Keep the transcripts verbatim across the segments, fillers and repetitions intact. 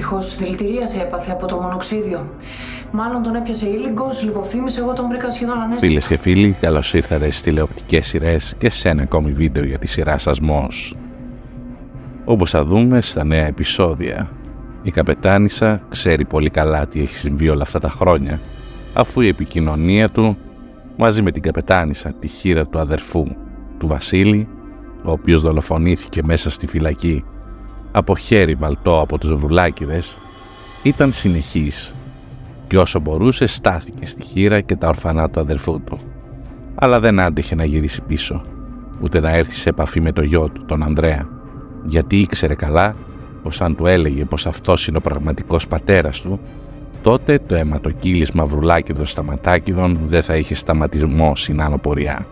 Δυστυχώς δηλητηρίαση έπαθε από το μονοξίδιο. Μάλλον τον έπιασε ήλιγκος, λιποθύμησε, εγώ τον βρήκα σχεδόν ανέστητο. Φίλες και φίλοι, καλώς ήρθατε στις τηλεοπτικές σειρές και σε ένα ακόμη βίντεο για τη σειρά Σασμός. Όπως θα δούμε στα νέα επεισόδια, η καπετάνισσα ξέρει πολύ καλά τι έχει συμβεί όλα αυτά τα χρόνια, αφού η επικοινωνία του μαζί με την καπετάνισσα, τη χείρα του αδερφού του Βασίλη, ο οποίος δολοφονήθηκε μέσα στη φυλακή από χέρι βαλτό από τους Βρουλάκηδες, ήταν συνεχής και όσο μπορούσε στάθηκε στη χείρα και τα ορφανά του αδερφού του. Αλλά δεν άντεχε να γυρίσει πίσω, ούτε να έρθει σε επαφή με το γιο του, τον Ανδρέα, γιατί ήξερε καλά πως αν του έλεγε πως αυτός είναι ο πραγματικός πατέρας του, τότε το αιματοκύλισμα Βρουλάκηδων Σταματάκηδων δεν θα είχε σταματισμό στην άνω πορεία.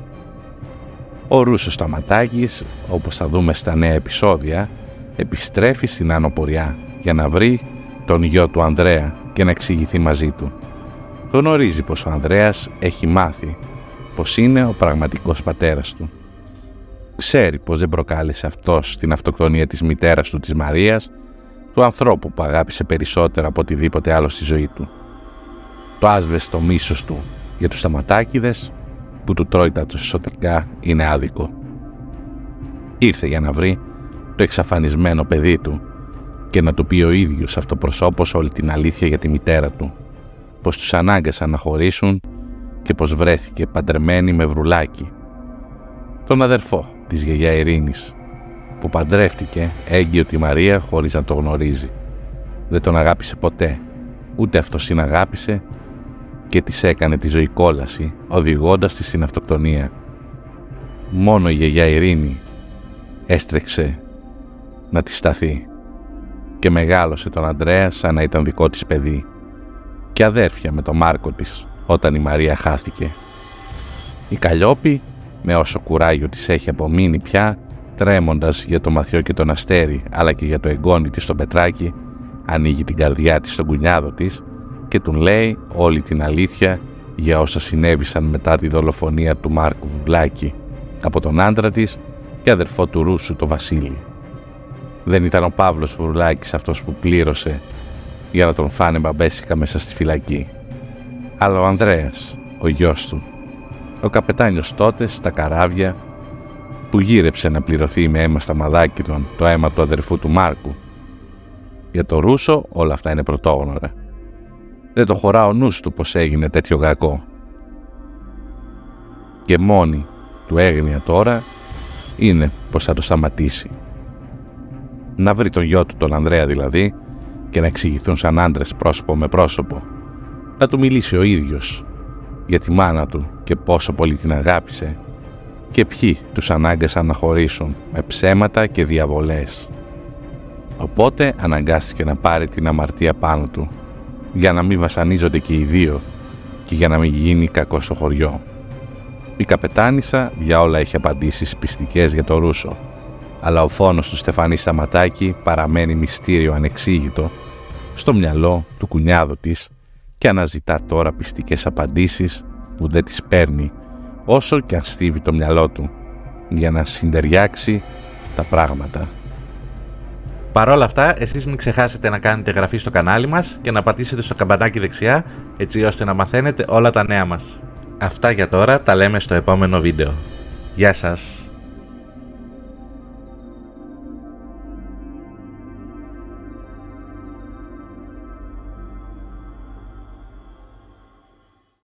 Ο Ρούσος Σταματάκης, όπως θα δούμε στα νέα επεισόδια, επιστρέφει στην άνω πορεία για να βρει τον γιο του Ανδρέα και να εξηγηθεί μαζί του. Γνωρίζει πως ο Ανδρέας έχει μάθει πως είναι ο πραγματικός πατέρας του. Ξέρει πως δεν προκάλεσε αυτός την αυτοκτονία της μητέρας του, της Μαρίας, του ανθρώπου που αγάπησε περισσότερο από οτιδήποτε άλλο στη ζωή του. Το άσβεστο μίσος του για τους Σταματάκηδες που του τρώει τα εσωτερικά είναι άδικο. Ήρθε για να βρει το εξαφανισμένο παιδί του και να του πει ο ίδιος αυτοπροσώπως όλη την αλήθεια για τη μητέρα του, πως τους ανάγκασαν να χωρίσουν και πως βρέθηκε παντρεμένη με Βρουλάκη, τον αδερφό της γιαγιά Ειρήνης, που παντρεύτηκε έγκυο τη Μαρία χωρίς να το γνωρίζει. Δεν τον αγάπησε ποτέ, ούτε αυτός την αγάπησε και της έκανε τη ζωή κόλαση, οδηγώντας τη στην αυτοκτονία. Μόνο η γιαγιά Ειρήνη έστρεξε να τη σταθεί και μεγάλωσε τον Ανδρέα σαν να ήταν δικό της παιδί και αδέρφια με τον Μάρκο της όταν η Μαρία χάθηκε. Η Καλλιόπη, με όσο κουράγιο της έχει απομείνει πια, τρέμοντας για το Μαθιό και τον Αστέρι αλλά και για το εγγόνι της τον Πετράκη, ανοίγει την καρδιά της στον κουνιάδο της και του λέει όλη την αλήθεια για όσα συνέβησαν μετά τη δολοφονία του Μάρκου Βρουλάκη από τον άντρα της και αδερφό του Ρούσου, το Βασίλη. Δεν ήταν ο Παύλος Βρουλάκης αυτός που πλήρωσε για να τον φάνε μπαμπέσικα μέσα στη φυλακή, αλλά ο Ανδρέας, ο γιος του, ο καπετάνιος τότε στα καράβια που γύρεψε να πληρωθεί με αίμα Σταμαδάκηδων το αίμα του αδερφού του Μάρκου. Για το Ρούσο όλα αυτά είναι πρωτόγνωρα. Δεν το χωρά ο νους του πως έγινε τέτοιο κακό. Και μόνη του έγνοια τώρα είναι πως θα το σταματήσει. Να βρει τον γιο του, τον Ανδρέα δηλαδή, και να εξηγηθούν σαν άντρες πρόσωπο με πρόσωπο. Να του μιλήσει ο ίδιος για τη μάνα του και πόσο πολύ την αγάπησε και ποιοι τους ανάγκασαν να χωρίσουν με ψέματα και διαβολές. Οπότε αναγκάστηκε να πάρει την αμαρτία πάνω του για να μην βασανίζονται και οι δύο και για να μην γίνει κακό στο χωριό. Η καπετάνισσα για όλα έχει απαντήσεις πιστικές για το Ρούσο, αλλά ο φόνος του Στεφανή Σταματάκη παραμένει μυστήριο ανεξήγητο στο μυαλό του κουνιάδου της και αναζητά τώρα πιστικές απαντήσεις που δεν τις παίρνει όσο και αν στίβει το μυαλό του για να συντεριάξει τα πράγματα. Παρ' όλα αυτά, εσείς μην ξεχάσετε να κάνετε εγγραφή στο κανάλι μας και να πατήσετε στο καμπανάκι δεξιά, έτσι ώστε να μαθαίνετε όλα τα νέα μας. Αυτά για τώρα, τα λέμε στο επόμενο βίντεο. Γεια σας!